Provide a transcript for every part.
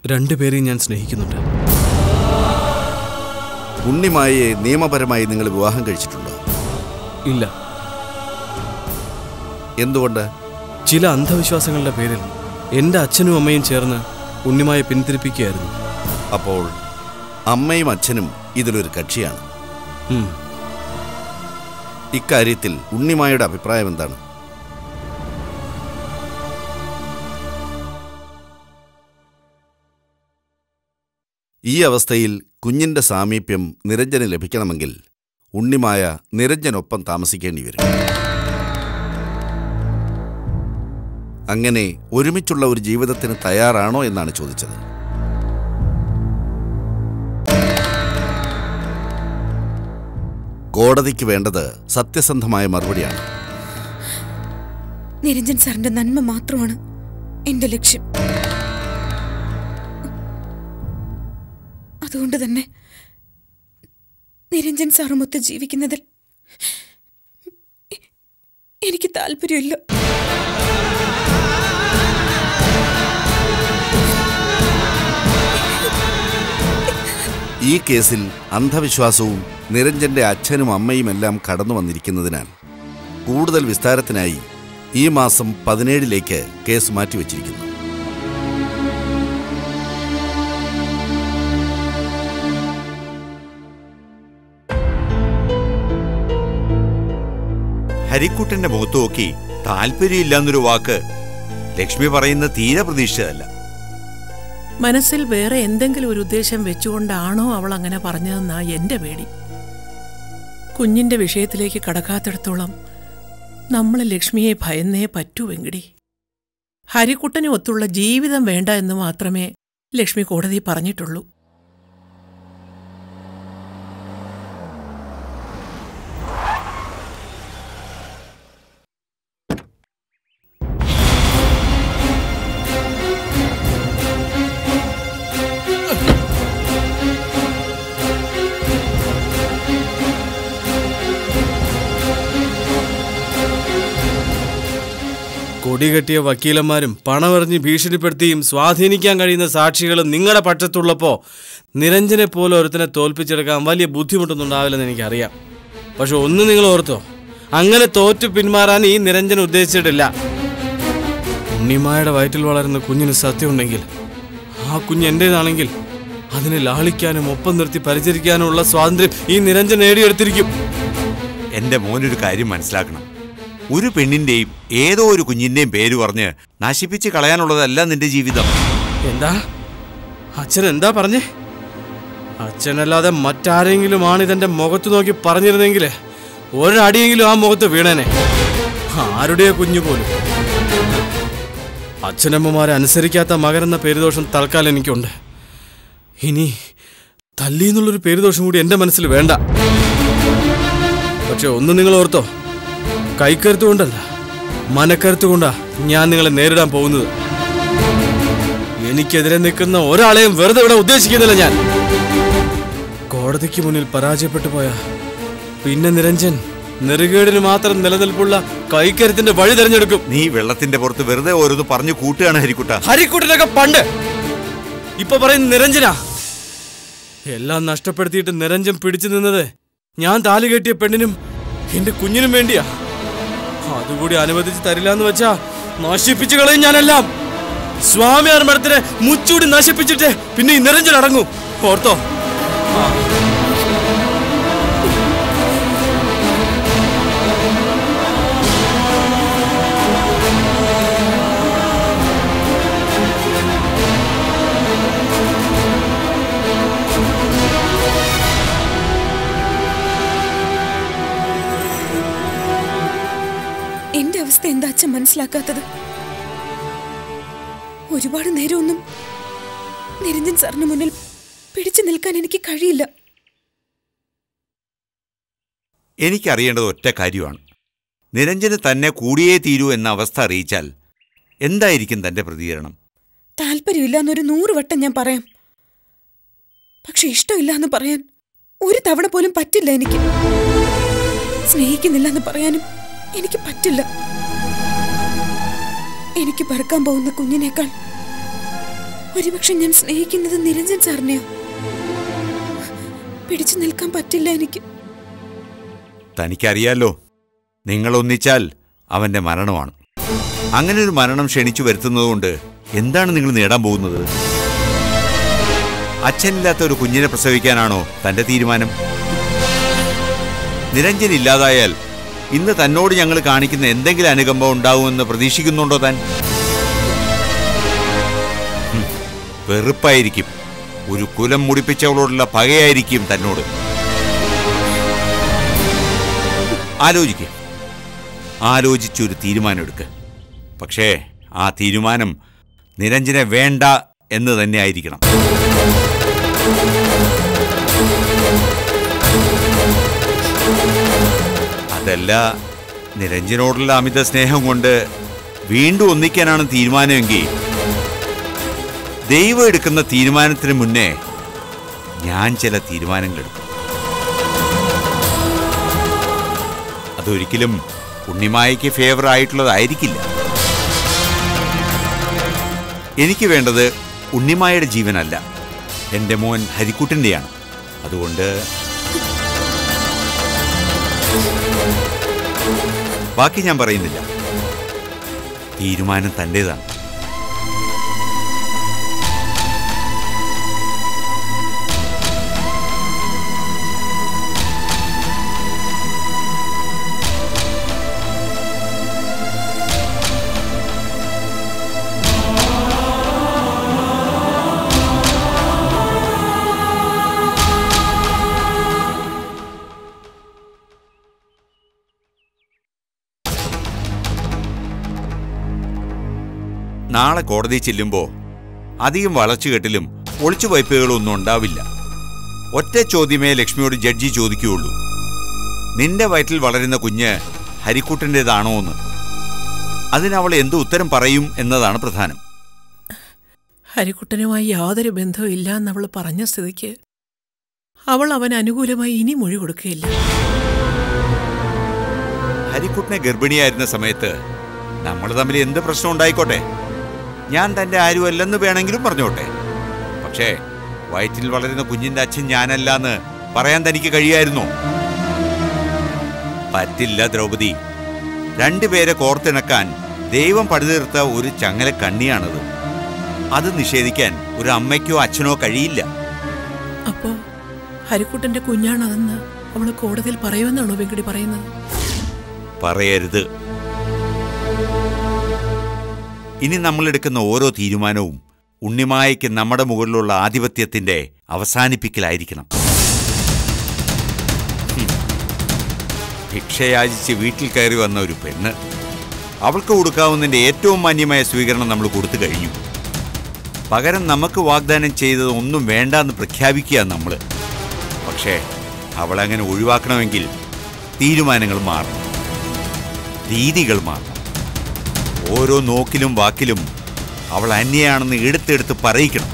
രണ്ടുപേരെയും ഞാൻ സ്നേഹിക്കുന്നുണ്ട്. ഉണ്ണിമായയെ നിയമപരമായി നിങ്ങൾ വിവാഹം കഴിച്ചിട്ടുണ്ടോ? ഇല്ല. എന്തുകൊണ്ട്? ചില അന്ധവിശ്വാസങ്ങളുടെ പേരിൽ എൻ്റെ അച്ഛനും അമ്മയും ചേർന്ന് ഉണ്ണിമായെ പിന്തിരിപ്പിക്കുകയായിരുന്നു. അപ്പോൾ അമ്മയും അച്ഛനും ഇതിലൊരു കക്ഷിയാണ്. ഇക്കാര്യത്തിൽ ഉണ്ണിമായുടെ അഭിപ്രായം എന്താണ്? ഈ അവസ്ഥയിൽ കുഞ്ഞിന്റെ സാമീപ്യം നിരഞ്ജന് ലഭിക്കണമെങ്കിൽ ഉണ്ണിമായ നിരഞ്ജനൊപ്പം താമസിക്കേണ്ടി വരും. അങ്ങനെ ഒരുമിച്ചുള്ള ഒരു ജീവിതത്തിന് തയ്യാറാണോ എന്നാണ് ചോദിച്ചത്. കോടതിക്ക് വേണ്ടത് സത്യസന്ധമായ മറുപടിയാണ്. നിരഞ്ജൻ സാറിന്റെ നന്മ മാത്രമാണ് എന്റെ ലക്ഷ്യം. അതുകൊണ്ട് തന്നെ നിരഞ്ജൻ സാറുമൊത്ത് ജീവിക്കുന്നതിൽ എനിക്ക് താല്പര്യമില്ല. ഈ കേസിൽ അന്ധവിശ്വാസവും നിരഞ്ജന്റെ അച്ഛനും അമ്മയും എല്ലാം കടന്നു വന്നിരിക്കുന്നതിനാൽ കൂടുതൽ വിസ്താരത്തിനായി ഈ മാസം 17 കേസ് മാറ്റിവെച്ചിരിക്കുന്നു. ഹരിക്കുട്ടന്റെ മുഖത്ത് നോക്കി താല്പര്യമില്ലെന്നൊരു വാക്ക് ലക്ഷ്മി പറയുന്ന തീരെ പ്രതീക്ഷിച്ചതല്ല. മനസ്സിൽ വേറെ എന്തെങ്കിലും ഒരു ഉദ്ദേശം വെച്ചുകൊണ്ടാണോ അവൾ അങ്ങനെ പറഞ്ഞതെന്നാ എന്റെ പേടി. കുഞ്ഞിന്റെ വിഷയത്തിലേക്ക് കടക്കാത്തിടത്തോളം നമ്മൾ ലക്ഷ്മിയെ ഭയന്നേ പറ്റൂ വെങ്കിടി. ഹരിക്കുട്ടനും ഒത്തുള്ള ജീവിതം വേണ്ട എന്ന് മാത്രമേ ലക്ഷ്മി കോടതി പറഞ്ഞിട്ടുള്ളൂ. കൊടികെട്ടിയ വക്കീലന്മാരും പണമെറിഞ്ഞ് ഭീഷണിപ്പെടുത്തിയും സ്വാധീനിക്കാൻ കഴിയുന്ന സാക്ഷികളും നിങ്ങളുടെ പക്ഷത്തുള്ളപ്പോൾ നിരഞ്ജനെ പോലെ ഒരുത്തനെ തോൽപ്പിച്ചെടുക്കാൻ വലിയ ബുദ്ധിമുട്ടൊന്നും ഉണ്ടാവില്ലെന്ന് എനിക്കറിയാം. പക്ഷെ ഒന്ന് നിങ്ങൾ ഓർത്തോ, അങ്ങനെ തോറ്റു പിന്മാറാൻ ഈ നിരഞ്ജൻ ഉദ്ദേശിച്ചിട്ടില്ല. ഉണ്ണിമായുടെ വയറ്റിൽ വളരുന്ന കുഞ്ഞിന് സത്യമുണ്ടെങ്കിൽ ആ കുഞ്ഞ് എൻ്റേതാണെങ്കിൽ അതിനെ ലാളിക്കാനും ഒപ്പം നിർത്തി പരിചരിക്കാനുമുള്ള സ്വാതന്ത്ര്യം ഈ നിരഞ്ജൻ നേടിയെടുത്തിരിക്കും. എന്റെ മോനൊരു കാര്യം മനസ്സിലാക്കണം. ഒരു പെണ്ണിന്റെയും ഏതോ ഒരു കുഞ്ഞിന്റെയും പേര് പറഞ്ഞ് നശിപ്പിച്ച് കളയാനുള്ളതല്ല നിന്റെ ജീവിതം. എന്താ അച്ഛൻ എന്താ പറഞ്ഞേ? അച്ഛനല്ലാതെ മറ്റാരെങ്കിലുമാണ് ഇതെന്റെ മുഖത്ത് നോക്കി പറഞ്ഞിരുന്നെങ്കിൽ ഒരടിയെങ്കിലും ആ മുഖത്ത് വീണേനെ. ആരുടെയോ കുഞ്ഞു പോലും. അച്ഛനമ്മമാരെ അനുസരിക്കാത്ത മകനെന്ന പേരുദോഷം തൽക്കാലം എനിക്കുണ്ട്. ഇനി തല്ലിന്നുള്ളൊരു പേരുദോഷം കൂടി എൻ്റെ മനസ്സിൽ വേണ്ട. പക്ഷെ ഒന്ന് നിങ്ങൾ ഓർത്തോ, കൈക്കരുത്തുകൊണ്ടല്ല മനക്കരുത്തുകൊണ്ടാ ഞാൻ നിങ്ങളെ നേരിടാൻ പോകുന്നത്. എനിക്കെതിരെ നിൽക്കുന്ന ഒരാളെയും വെറുതെ ഇവിടെ ഉദ്ദേശിക്കുന്നില്ല ഞാൻ. കോടതിക്ക് മുന്നിൽ പരാജയപ്പെട്ടു പോയ പിന്നെ നിരഞ്ജൻ നെറുകേടിന് മാത്രം നിലനിൽപ്പുള്ള കൈക്കരുത്തിന്റെ വഴി തെരഞ്ഞെടുക്കും. നീ വെള്ളത്തിന്റെ പുറത്ത് വെറുതെ ഓരോന്ന് പറഞ്ഞു കൂട്ടുകയാണ് ഹരിക്കുട്ട. ഹരിക്കുട്ടനൊക്കെ പണ്ട്. ഇപ്പൊ പറയുന്ന നിരഞ്ജനാ. എല്ലാം നഷ്ടപ്പെടുത്തിയിട്ട് നിരഞ്ജൻ പിടിച്ചു നിന്നത് ഞാൻ താലി കെട്ടിയ പെണ്ണിനും എന്റെ കുഞ്ഞിനും വേണ്ടിയാ. അതുകൂടി അനുവദിച്ച് തരില്ല എന്ന് വെച്ചാ നശിപ്പിച്ചു കളയും ഞാനെല്ലാം. സ്വാമിയാർ മഠത്തിനെ മുച്ചൂടി നശിപ്പിച്ചിട്ട് പിന്നെ ഈ നിരഞ്ജൻ അടങ്ങും. ഓർത്തോ? എന്റെ അവസ്ഥ എന്താ അച്ഛൻ മനസ്സിലാക്കാത്തത്? ഒരുപാട് നേരമൊന്നും നിരഞ്ജൻ സാറിന് മുന്നിൽ പിടിച്ചു നിൽക്കാൻ എനിക്ക് കഴിയില്ല. എനിക്കറിയേണ്ടത് ഒറ്റ കാര്യമാണ്. നിരഞ്ജന് തന്നെ കൂടിയേ തീരൂ എന്ന അവസ്ഥ അറിയിച്ചാൽ എന്തായിരിക്കും തന്റെ പ്രതികരണം? താല്പര്യമില്ല എന്നൊരു 100 വട്ടം ഞാൻ പറയാം. പക്ഷെ ഇഷ്ടമില്ല എന്ന് പറയാൻ ഒരു തവണ പോലും പറ്റില്ല എനിക്ക്. സ്നേഹിക്കുന്നില്ല എന്ന് പറയാനും എനിക്ക് പറ്റില്ല. എനിക്ക് പിറക്കാൻ പോകുന്ന കുഞ്ഞിനേക്കാൾ ഒരുപക്ഷെ ഞാൻ സ്നേഹിക്കുന്നത് നിരഞ്ജൻ സാറിനെയോ? പിടിച്ചു നിൽക്കാൻ പറ്റില്ല എനിക്ക്. തനിക്കറിയാലോ, നിങ്ങൾ ഒന്നിച്ചാൽ അവന്റെ മരണമാണ്. അങ്ങനെ ഒരു മരണം ക്ഷണിച്ചു വരുത്തുന്നതുകൊണ്ട് എന്താണ് നിങ്ങൾ നേടാൻ പോകുന്നത്? അച്ഛനില്ലാത്ത ഒരു കുഞ്ഞിനെ പ്രസവിക്കാനാണോ തന്റെ തീരുമാനം? നിരഞ്ജൻ ഇല്ലാതായാൽ ഇന്ന് തന്നോട് ഞങ്ങൾ കാണിക്കുന്ന എന്തെങ്കിലും അനുകമ്പം ഉണ്ടാവുമെന്ന് പ്രതീക്ഷിക്കുന്നുണ്ടോ താൻ? വെറുപ്പായിരിക്കും, ഒരു കുലം മുടിപ്പിച്ചവളോടുള്ള പകയായിരിക്കും തന്നോട്. ആലോചിക്കുക, ആലോചിച്ചൊരു തീരുമാനം പക്ഷേ ആ തീരുമാനം നിരഞ്ജനെ വേണ്ട എന്ന് തന്നെ ആയിരിക്കണം. അതല്ല, നിരഞ്ജനോടുള്ള അമിത സ്നേഹം കൊണ്ട് വീണ്ടും ഒന്നിക്കാനാണ് തീരുമാനമെങ്കിൽ ദൈവം എടുക്കുന്ന തീരുമാനത്തിന് മുന്നേ ഞാൻ ചില തീരുമാനങ്ങൾ എടുക്കും. അതൊരിക്കലും ഉണ്ണിമായയ്ക്ക് ഫേവർ ആയിട്ടുള്ളതായിരിക്കില്ല. എനിക്ക് വേണ്ടത് ഉണ്ണിമായയുടെ ജീവനല്ല, എൻ്റെ മോൻ ഹരിക്കുട്ടൻ്റെയാണ്. അതുകൊണ്ട് ബാക്കി ഞാൻ പറയുന്നില്ല. തീരുമാനം തൻ്റേതാണ്. നാളെ കോടതി ചെല്ലുമ്പോൾ അധികം വളച്ചുകെട്ടിലും ഒളിച്ചുവയ്പ്പുകളും ഒന്നും ഉണ്ടാവില്ല. ഒറ്റ ചോദ്യമേ ലക്ഷ്മിയോട് ജഡ്ജി ചോദിക്കുകയുള്ളൂ: നിന്റെ വയറ്റിൽ വളരുന്ന കുഞ്ഞ് ഹരിക്കുട്ടൻ്റെതാണോ എന്ന്. അതിനവൾ എന്ത് ഉത്തരം പറയും എന്നതാണ് പ്രധാനം. ഹരിക്കുട്ടനുമായി യാതൊരു ബന്ധവും ഇല്ല എന്നവൾ പറഞ്ഞ സ്ഥിതിക്ക് അവൾ അവന് അനുകൂലമായി ഇനി മൊഴി കൊടുക്കുകയില്ല. ഹരിക്കുട്ടനെ ഗർഭിണിയായിരുന്ന സമയത്ത് നമ്മൾ തമ്മിൽ എന്ത് പ്രശ്നം ഉണ്ടായിക്കോട്ടെ, ഞാൻ തൻ്റെ ആരുമല്ലെന്ന് വേണമെങ്കിലും പറഞ്ഞോട്ടെ, പക്ഷേ വയറ്റിൽ വളരുന്ന കുഞ്ഞിൻ്റെ അച്ഛൻ ഞാനല്ലാന്ന് പറയാൻ തനിക്ക് കഴിയുമായിരുന്നോ? പറ്റില്ല ദ്രൗപദി. രണ്ടുപേരെ കോർത്തിണക്കാൻ ദൈവം പടുതീർത്ത ഒരു ചങ്ങല കണ്ണിയാണത്. അത് നിഷേധിക്കാൻ ഒരു അമ്മയ്ക്കോ അച്ഛനോ കഴിയില്ല. അപ്പോ ഹരിക്കുട്ടന്റെ കുഞ്ഞാണതെന്ന് അവള് കോടതിയിൽ പറയുമെന്നാണോ വെങ്കടി പറയുന്നത്? പറയരുത്. ഇനി നമ്മളെടുക്കുന്ന ഓരോ തീരുമാനവും ഉണ്ണിമായയ്ക്ക് നമ്മുടെ മുകളിലുള്ള ആധിപത്യത്തിന്റെ അവസാനിപ്പിക്കലായിരിക്കണം. ഭിക്ഷയാചിച്ച് വീട്ടിൽ കയറി വന്ന ഒരു പെണ്ണ്, അവൾക്ക് കൊടുക്കാവുന്നതിൻ്റെ ഏറ്റവും മാന്യമായ സ്വീകരണം നമ്മൾ കൊടുത്തു കഴിഞ്ഞു. പകരം നമുക്ക് വാഗ്ദാനം ചെയ്തത് ഒന്നും വേണ്ടെന്ന് പ്രഖ്യാപിക്കുക നമ്മൾ. പക്ഷേ അവളങ്ങനെ ഒഴിവാക്കണമെങ്കിൽ തീരുമാനങ്ങൾ മാറണം, രീതികൾ മാറണം. ഓരോ നോക്കിലും വാക്കിലും അവൾ അന്യയാണെന്ന് എടുത്തെടുത്ത് പറയിക്കണം.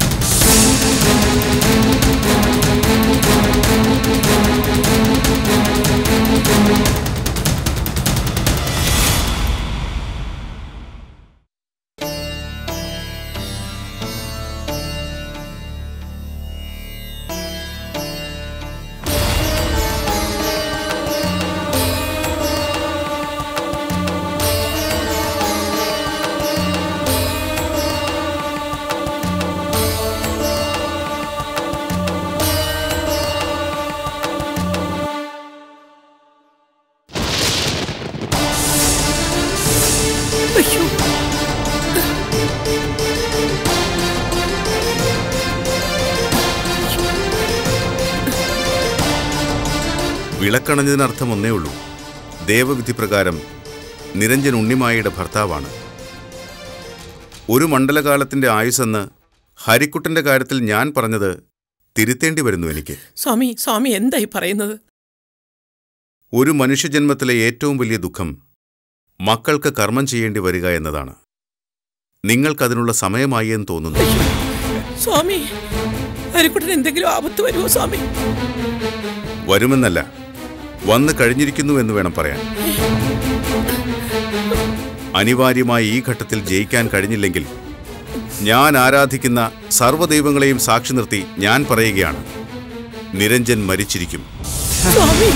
വിളക്കണഞ്ഞതിനർത്ഥം ഒന്നേ ഉള്ളൂ: ദേവവിധി പ്രകാരം നിരഞ്ജൻ ഉണ്ണിമായയുടെ ഭർത്താവാണ്. ഒരു മണ്ഡലകാലത്തിന്റെ ആയുസ്സെന്ന് ഹരിക്കുട്ടന്റെ കാര്യത്തിൽ ഞാൻ പറഞ്ഞത് തിരുത്തേണ്ടി വരുന്നു എനിക്ക്. സ്വാമി എന്തായി പറയുന്നത്? ഒരു മനുഷ്യജന്മത്തിലെ ഏറ്റവും വലിയ ദുഃഖം മക്കൾക്ക് കർമ്മം ചെയ്യേണ്ടി വരിക എന്നതാണ്. നിങ്ങൾക്കതിനുള്ള സമയമായി എന്ന് തോന്നുന്നു. സ്വാമി, ഹരിക്കുട്ടൻ എന്തെങ്കിലും ആപത്ത് വരുമോ സ്വാമി? വരുമെന്നല്ല, വന്നു കഴിഞ്ഞിരിക്കുന്നു എന്ന് വേണം പറയാൻ. അനിവാര്യമായി ഈ ഘട്ടത്തിൽ ജയിക്കാൻ കഴിഞ്ഞില്ലെങ്കിൽ ഞാൻ ആരാധിക്കുന്ന സർവ്വദൈവങ്ങളെയും സാക്ഷി നിർത്തി ഞാൻ പറയുകയാണ്, നിരഞ്ജൻ മരിച്ചിരിക്കും. സ്വാമി,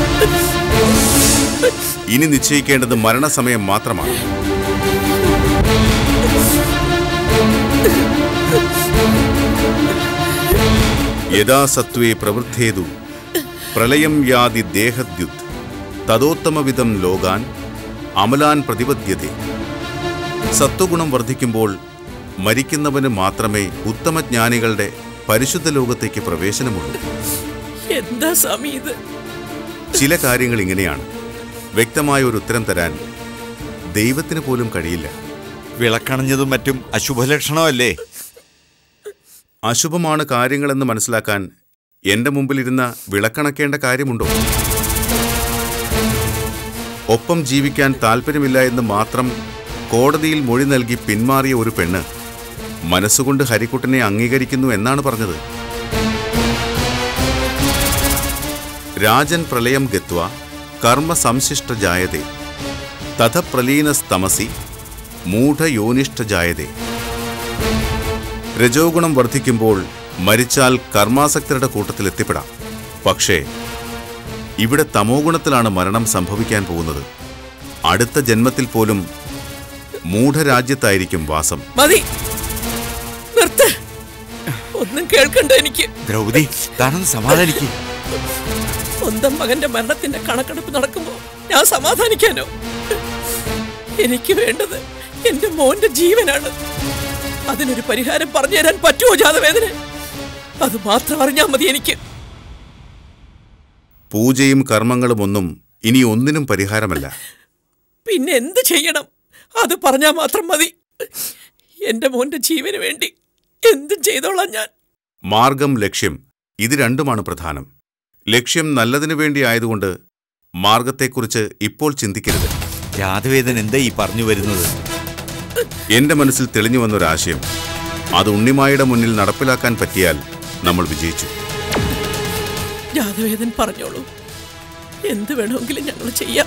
ഇനി നിശ്ചയിക്കേണ്ടത് മരണസമയം മാത്രമാണ്. യഥാ സത്വേ പ്രവൃദ്ധേതു പ്രളയം യാതി ദേഹദ്യുത് തദോത്തമവിധം ലോകാൻ അമലാൻ പ്രതിപദ്യതേ. സത്വഗുണം വർദ്ധിക്കുമ്പോൾ മരിക്കുന്നവന് മാത്രമേ ഉത്തമജ്ഞാനികളുടെ പരിശുദ്ധ ലോകത്തേക്ക് പ്രവേശനമുള്ളൂ. എന്താ സ്വാമി ഇത്? ചില കാര്യങ്ങൾ ഇങ്ങനെയാണ്. വ്യക്തമായ ഒരു ഉത്തരം തരാൻ ദൈവത്തിന് പോലും കഴിയില്ല. വിളക്കണഞ്ഞതും മറ്റും അശുഭലക്ഷണമല്ലേ? അശുഭമാണ് കാര്യങ്ങളെന്ന് മനസ്സിലാക്കാൻ എന്റെ മുമ്പിലിരുന്ന വിളക്കണക്കേണ്ട കാര്യമുണ്ടോ? ഒപ്പം ജീവിക്കാൻ താല്പര്യമില്ല എന്ന് മാത്രം കോടതിയിൽ മൊഴി നൽകി പിന്മാറിയ ഒരു പെണ്ണ് മനസ്സുകൊണ്ട് ഹരിക്കുട്ടനെ അംഗീകരിക്കുന്നു എന്നാണ് പറഞ്ഞത്. രാജൻ പ്രളയം ഗത്വ കർമ്മ സംശിഷ്ട ജായതേ തഥ പ്രലീനസ്തമസി മൂഢയോനിഷ്ഠ ജായതേ. രജോഗുണം വർദ്ധിക്കുമ്പോൾ മരിച്ചാൽ കർമാസക്തരുടെ കൂട്ടത്തിൽ എത്തിപ്പെടാം. പക്ഷേ ഇവിടെ തമോഗുണത്തിലാണ് മരണം സംഭവിക്കാൻ പോകുന്നത്. അടുത്ത ജന്മത്തിൽ പോലും മൂഢരാജ്യത്തായിരിക്കും വാസം. മതി, നിർത്ത്. ഒന്നും കേൾക്കണ്ട എനിക്ക്. ദ്രൗപദി, താനൊന്ന് സമാധാനിക്കും. സ്വന്തം മകന്റെ മരണത്തിന്റെ കണക്കെടുപ്പ് നടക്കുമ്പോ ഞാൻ സമാധാനിക്കാനോ? എനിക്ക് വേണ്ടത് എന്റെ മോന്റെ ജീവനാണ്. അതിനൊരു പരിഹാരം പറഞ്ഞു തരാൻ പറ്റുമോ ജാതവേദന? അത് മാത്രം അറിഞ്ഞാൽ മതി എനിക്ക്. പൂജയും കർമ്മങ്ങളുമൊന്നും ഇനി ഒന്നിനും പരിഹാരമല്ല. പിന്നെ എന്ത് ചെയ്യണം? അത് പറഞ്ഞാൽ മാത്രം മതി. എന്റെ മോന്റെ ജീവന് വേണ്ടി എന്തും ചെയ്തോളാം ഞാൻ. മാർഗം, ലക്ഷ്യം, ഇത് രണ്ടുമാണ് പ്രധാനം. ലക്ഷ്യം നല്ലതിനു വേണ്ടി ആയതുകൊണ്ട് മാർഗത്തെക്കുറിച്ച് ഇപ്പോൾ ചിന്തിക്കരുത്. ജാതവേദൻ എന്താ ഈ പറഞ്ഞു വരുന്നത്? എന്റെ മനസ്സിൽ തെളിഞ്ഞു വന്നൊരാശയം. അത് ഉണ്ണിമായുടെ മുന്നിൽ നടപ്പിലാക്കാൻ പറ്റിയാൽ നമ്മൾ വിജയിച്ചു. ജാതവേദൻ പറഞ്ഞോളൂ, എന്ത് വേണമെങ്കിലും ഞങ്ങൾ ചെയ്യാം.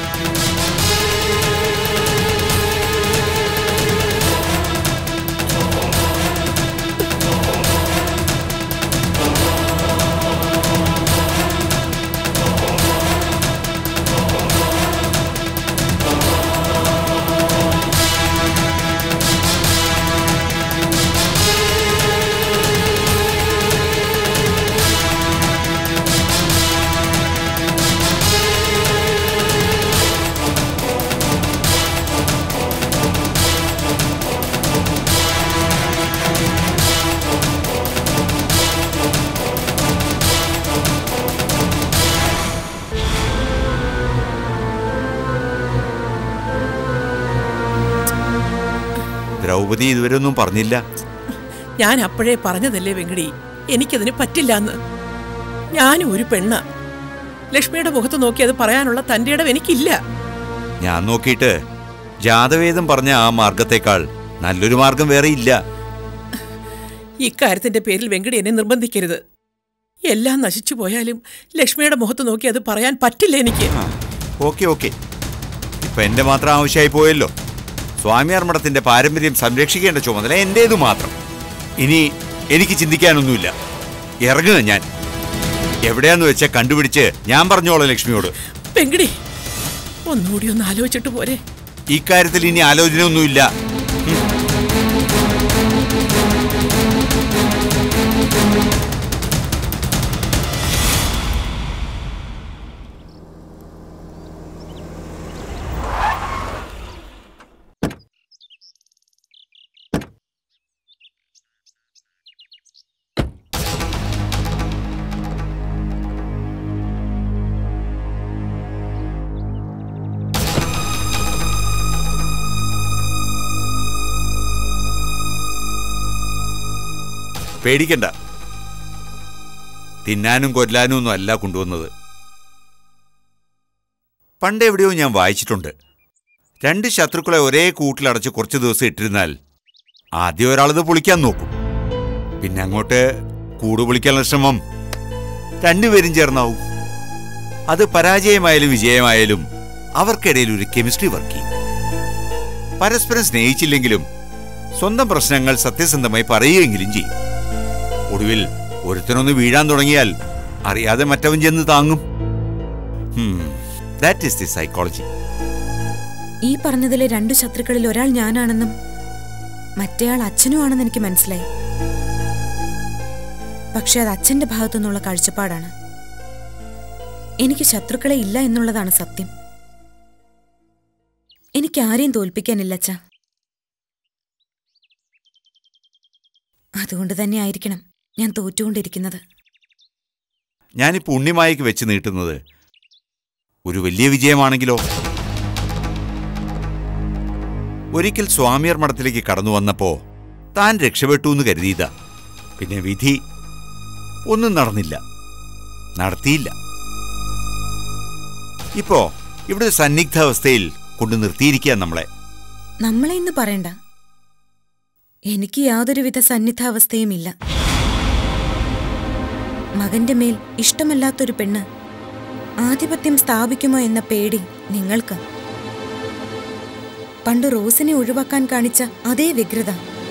ദ്രൗപദി ഇതുവരെ ഒന്നും പറഞ്ഞില്ല. ഞാൻ അപ്പോഴേ പറഞ്ഞതല്ലേ വെങ്കടി, എനിക്കതിന് പറ്റില്ല എന്ന്. ഞാനും ഒരു പെണ്ണ. ലക്ഷ്മിയുടെ മുഖത്ത് നോക്കി അത് പറയാനുള്ള തന്റെ ഇടം എനിക്കില്ല. ഞാൻ നോക്കിയിട്ട് ജാതവേദം പറഞ്ഞ ആ മാർഗത്തെക്കാൾ നല്ലൊരു മാർഗം വേറെ ഇല്ല. ഇക്കാര്യത്തിന്റെ പേരിൽ വെങ്കടി എന്നെ നിർബന്ധിക്കരുത്. എല്ലാം നശിച്ചു പോയാലും ലക്ഷ്മിയുടെ മുഖത്ത് നോക്കി അത് പറയാൻ പറ്റില്ല എനിക്ക്. ഓക്കെ, ഇപ്പൊ എന്റെ മാത്രം ആവശ്യമായി പോയല്ലോ. സ്വാമിയാർ മഠത്തിന്റെ പാരമ്പര്യം സംരക്ഷിക്കേണ്ട ചുമതല എന്റേതു മാത്രം. ഇനി എനിക്ക് ചിന്തിക്കാനൊന്നുമില്ല. ഇറങ്ങുക ഞാൻ. എവിടെയാന്ന് വെച്ചാൽ കണ്ടുപിടിച്ച് ഞാൻ പറഞ്ഞോളാം ലക്ഷ്മിയോട്. വെങ്കടി, ഒന്നുകൂടി ഒന്ന് ആലോചിച്ചിട്ട് പോരെ? ഇക്കാര്യത്തിൽ ഇനി ആലോചനയൊന്നുമില്ല. പേടിക്കണ്ട. തിന്നാനും കൊല്ലാനും ഒന്നും അല്ല കൊണ്ടുവന്നത്. പണ്ടെവിടെയോ ഞാൻ വായിച്ചിട്ടുണ്ട്, 2 ശത്രുക്കളെ ഒരേ കൂട്ടിലടച്ച് കുറച്ച് ദിവസം ഇട്ടിരുന്നാൽ ആദ്യം ഒരാളത് പൊളിക്കാൻ നോക്കും. പിന്നെ അങ്ങോട്ട് കൂട് പൊളിക്കാനുള്ള ശ്രമം 2 പേരും ചേർന്നാവും. അത് പരാജയമായാലും വിജയമായാലും അവർക്കിടയിൽ ഒരു കെമിസ്ട്രി വർക്ക് ചെയ്യും. പരസ്പരം സ്നേഹിച്ചില്ലെങ്കിലും സ്വന്തം പ്രശ്നങ്ങൾ സത്യസന്ധമായി പറയുകയെങ്കിലും ചെയ്യും. ഒടുവിൽ ഒരുത്തനൊന്ന് വീഴാൻ തുടങ്ങിയാൽ അറിയാതെ മറ്റവൻ ചെന്ന് താങ്ങും. That is the psychology. ഈ പറഞ്ഞതിലെ 2 ശത്രുക്കളിൽ ഒരാൾ ഞാനാണെന്നും മറ്റേയാൾ അച്ഛനും ആണെന്ന് എനിക്ക് മനസ്സിലായി. പക്ഷെ അത് അച്ഛന്റെ ഭാഗത്തുനിന്നുള്ള കാഴ്ചപ്പാടാണ്. എനിക്ക് ശത്രുക്കളെ ഇല്ല എന്നുള്ളതാണ് സത്യം. എനിക്ക് ആരെയും തോൽപ്പിക്കാനില്ല അച്ഛാ. അതുകൊണ്ട് തന്നെ ആയിരിക്കണം ഞാൻ തോറ്റുകൊണ്ടിരിക്കുന്നത്. ഞാനിപ്പോൾ ഉണ്ണിമായയ്ക്ക് വെച്ച് നീട്ടുന്നത് ഒരു വലിയ വിജയമാണെങ്കിലോ? ഒരിക്കൽ സ്വാമിയർ മഠത്തിലേക്ക് കടന്നു വന്നപ്പോ താൻ രക്ഷപ്പെട്ടു എന്ന് കരുതിയതാ. പിന്നെ വിധി ഒന്നും നടന്നില്ല, നടത്തിയില്ല. ഇപ്പോ ഇവിടെ സന്നിഗ്ധാവസ്ഥയിൽ കൊണ്ടു നിർത്തിയിരിക്കുക നമ്മളെ ഇന്ന് പറയണ്ട. എനിക്ക് യാതൊരുവിധ സന്നിഗ്ധാവസ്ഥയുമില്ല. മകന്റെ മേൽ ഇഷ്ടമല്ലാത്തൊരു പെണ്ണ് ആധിപത്യം സ്ഥാപിക്കുമോ എന്ന പേടി നിങ്ങൾക്ക്. പണ്ട് റോസിനെ ഒഴിവാക്കാൻ കാണിച്ച അതേ വ്യഗ്രത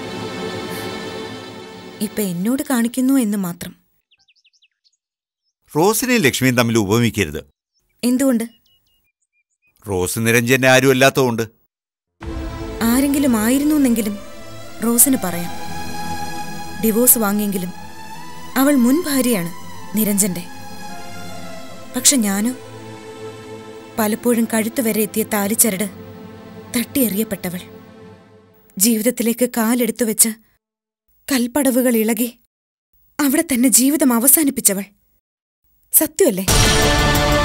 ഇപ്പൊ എന്നോട് കാണിക്കുന്നു എന്ന് മാത്രം. റോസിനെയും ലക്ഷ്മിയും തമ്മിൽ ഉപമിക്കരുത്. എന്തുകൊണ്ട്? റോസ് നിരഞ്ജന്റെ ആരും അല്ലാത്തതുകൊണ്ട്. ആരെങ്കിലും ആയിരുന്നെങ്കിലും റോസിന് പറയാം. ഡിവോഴ്സ് വാങ്ങിയെങ്കിലും അവൾ മുൻ ഭാര്യയാണ് നിരഞ്ജന്റെ. പക്ഷെ ഞാനോ പലപ്പോഴും കഴുത്ത് വരെ എത്തിയ താലിച്ചരട് തട്ടിയെറിയപ്പെട്ടവൾ. ജീവിതത്തിലേക്ക് കാലെടുത്തു വെച്ച് കൽപ്പടവുകൾ ഇളകി അവിടെ തന്നെ ജീവിതം അവസാനിപ്പിച്ചവൾ. സത്യമല്ലേ?